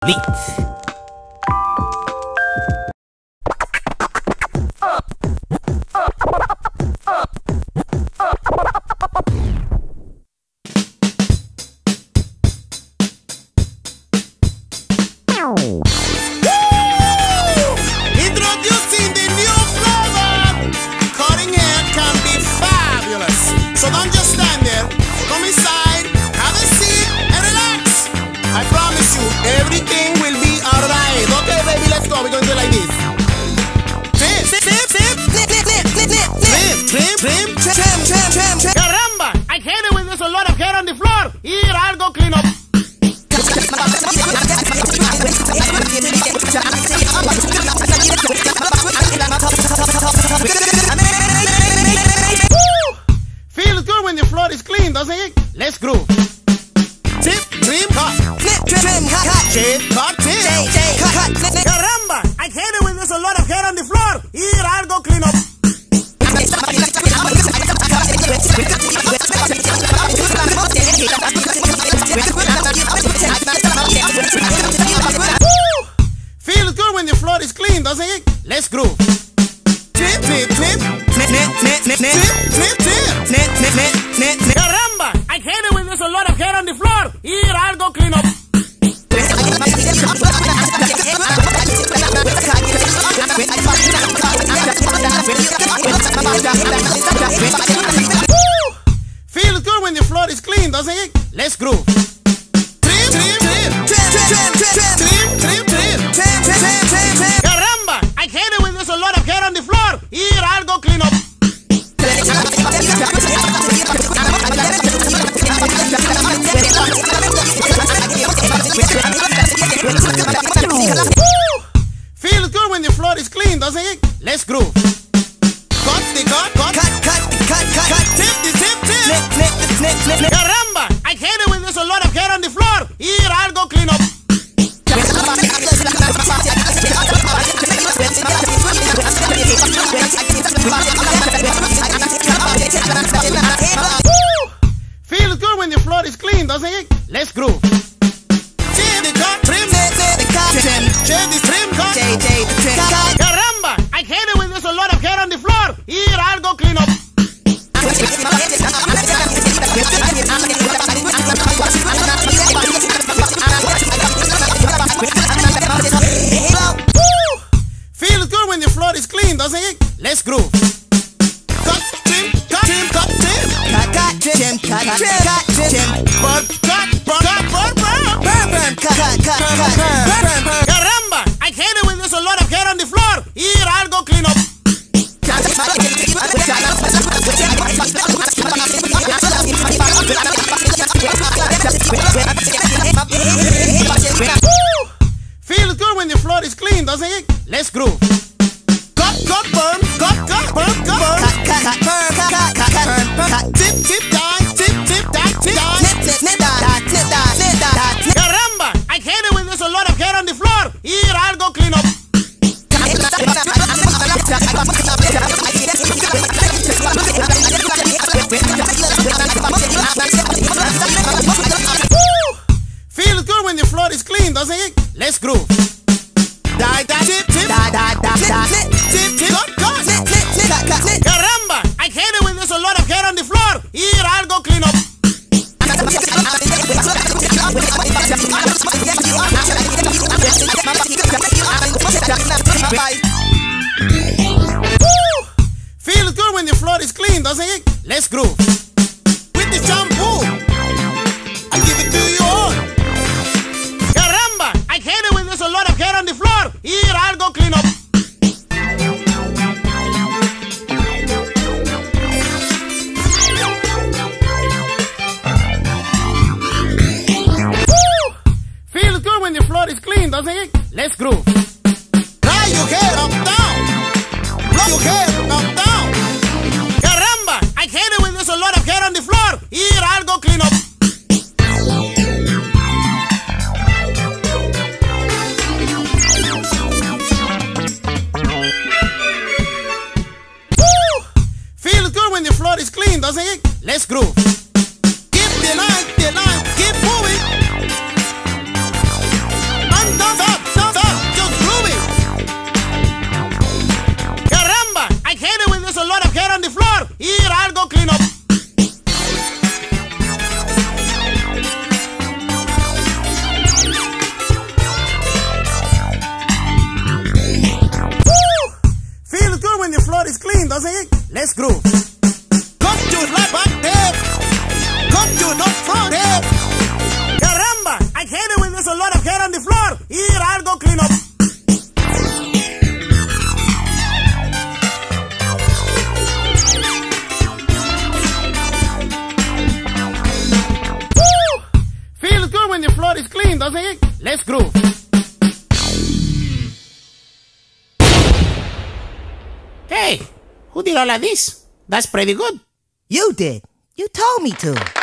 Neat. Introducing the new flavor! Cutting hair can be fabulous. So don't just stand there. Come inside, have a seat, and relax. I promise you, everything will be alright. Okay, baby, let's go. We're going to do it like this. Trim. Caramba! I hate it when there's a lot of hair on the floor. Here, I'll go clean up. Feels good when the floor is clean, doesn't it? Let's groove. Tip, trim, cut. Trim, cut. Shape, cut, tip. Cut. Caramba! I hate it when there's a lot of hair on the floor. Here, I'll go clean up. Feels good when the floor is clean, doesn't it? Let's groove. Tip. Caramba! I hate it when there's a lot of hair on the floor. Here, I'll go clean up. Feels good when the floor is clean, doesn't it? Let's groove. Trim. Caramba! I hate it when there's a lot of hair on the floor. Here, I'll go clean up. Feels good when the floor is clean, doesn't it? Let's groove. Cut. Tip. Caramba! I hate it when there's a lot of hair on the floor. Here, I'll go clean up. Feels good when the floor is clean, doesn't it? Let's groove. Caramba! I hate it when there's a lot of hair on the floor. Here, I'll go clean up. Feels good when the floor is clean, doesn't it? Let's groove. Cut, trim. Caramba! I hate it when there's a lot of hair on the floor. Here, I'll go clean up. Feels good when the floor is clean, doesn't it? Let's groove. Cut, burn. Tip, Caramba! I hate it when there's a lot of hair on the floor. Here, I'll go clean up. Feels good when the floor is clean, doesn't it? Let's groove. Tip. Caramba! I hate it when there's a lot of hair on the floor. Here, I'll go clean up. Feels good when the floor is clean, doesn't it? Let's groove. With the shampoo, I give it to you all. Caramba! I hate it when there's a lot of hair on the floor. Here, I'll go clean up. Feels good when the floor is clean, doesn't it? Let's groove. Dry your hair up down. Blow your hair up down. Caramba! I hate it when there's a lot of hair on the floor. Here, I'll go clean up. Feels good when the floor is clean, doesn't it? Let's groove. Keep the line, keep moving. And let's groove. Come to right back there. Come to the front there. Caramba, I hate it when there's a lot of hair on the floor. Here, I'll go clean up. Woo! Feels good when the floor is clean, doesn't it? Let's groove. Hey, who did all of this? That's pretty good. You did. You told me to.